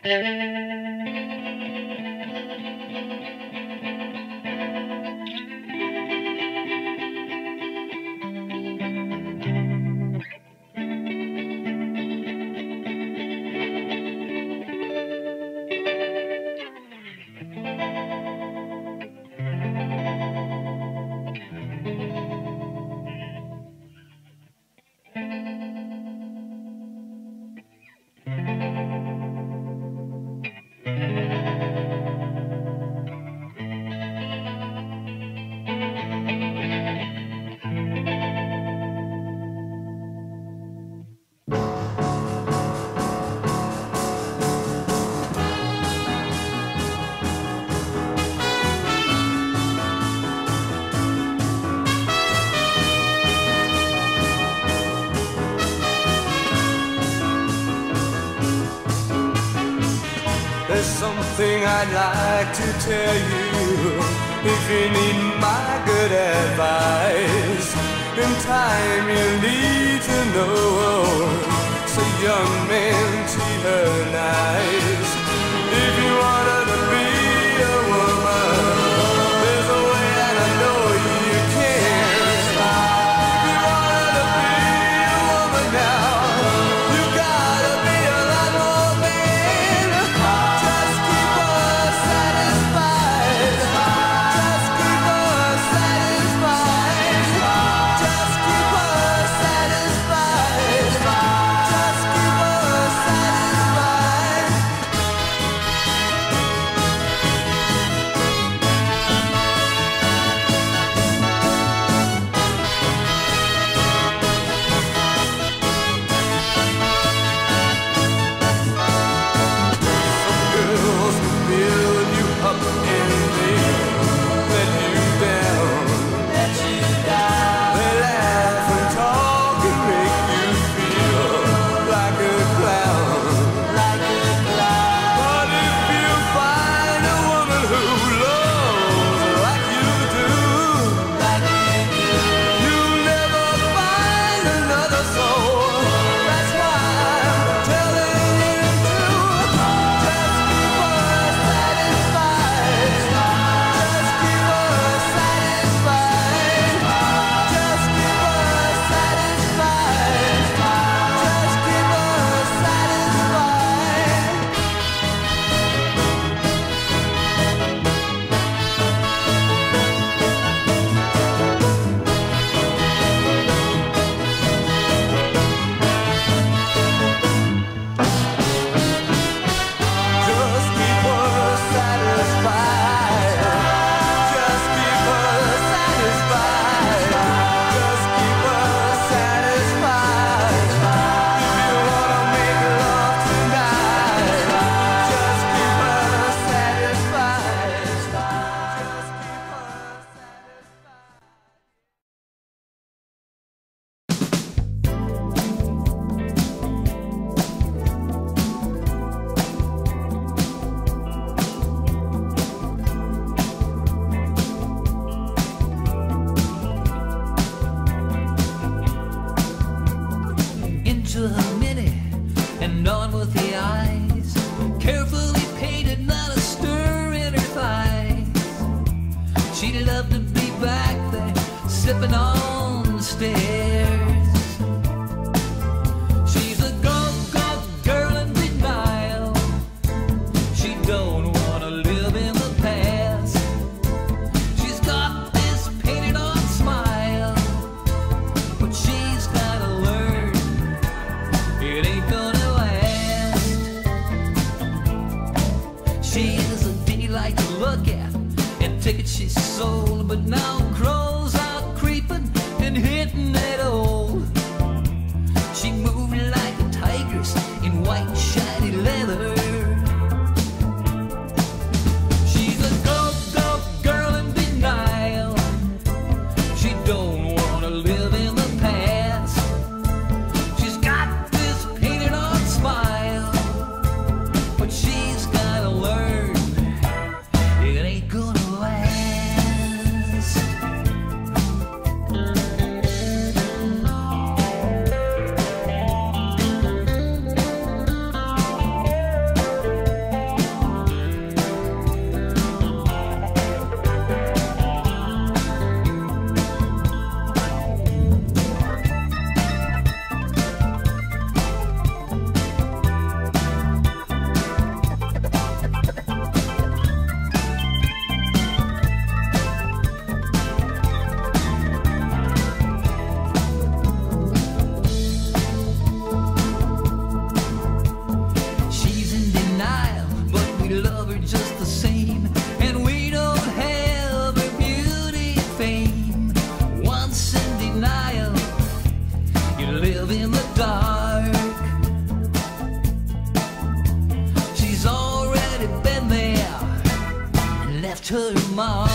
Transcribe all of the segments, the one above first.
There's something I'd like to tell you. If you need my good advice, in time you need to know. So young men, treat her nice. If you want her to be a woman, there's a way and I know you can. If you want her to be a woman now, you gotta be a lot more man. Just keep her satisfied. Just keep her satisfied. Just keep her satisfied. Just keep her satisfied. Girls will build you up and they'll let you down. Let you down. They laugh and talk and make you feel like a clown. Like a clown. But if you find a woman who loves like you do, like you do, you'll never find another soul. That's why I'm telling you to just keep her satisfied. Just keep her satisfied. Just keep her satisfied. Just keep her satisfied. Just keep her satisfied. Just keep her satisfied. Just keep her satisfied. If you wanna make love tonight, just keep her satisfied. Just keep her Into her mini and on with the eyes, carefully painted, not a stir in her thighs. She'd love to be back there, sipping on the stairs. She's a go-go girl in denial. She don't wanna live in the past. She's got this painted on smile, but she's gotta learn it ain't gonna last. She's a delight to look at, and tickets she sold, but now crows are creeping and hitting it old. She moved like a tigress in white shiny leather. She's a go-go girl in denial. She don't wanna live in the past. She's got this painted on smile, but she's gotta learn it ain't gonna last. left her mark.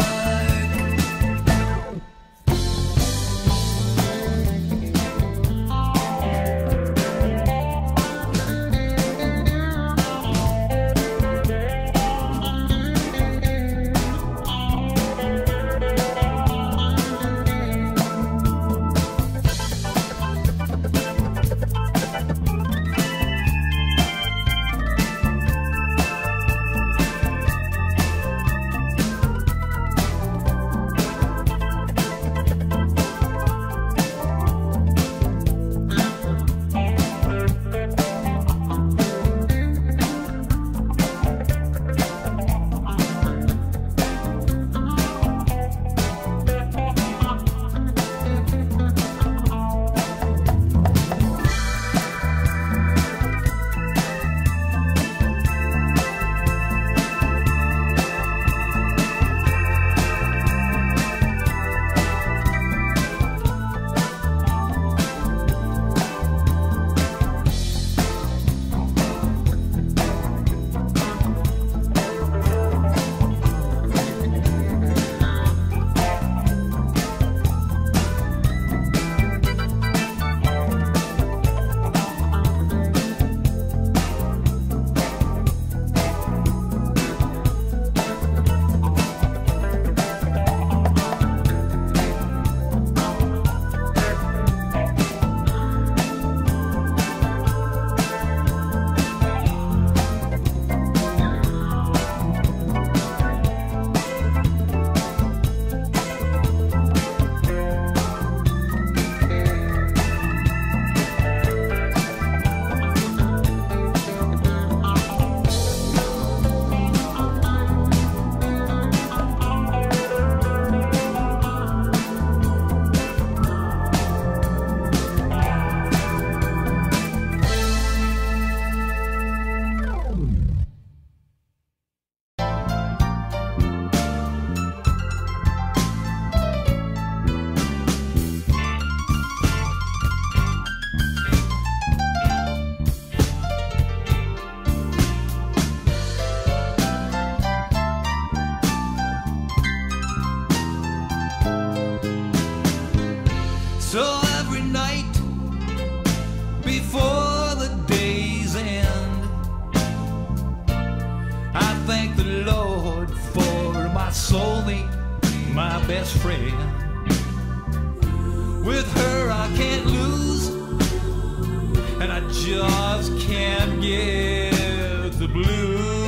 So every night before the day's end, I thank the Lord for my soulmate, my best friend. With her I can't lose, and I just can't get the blues.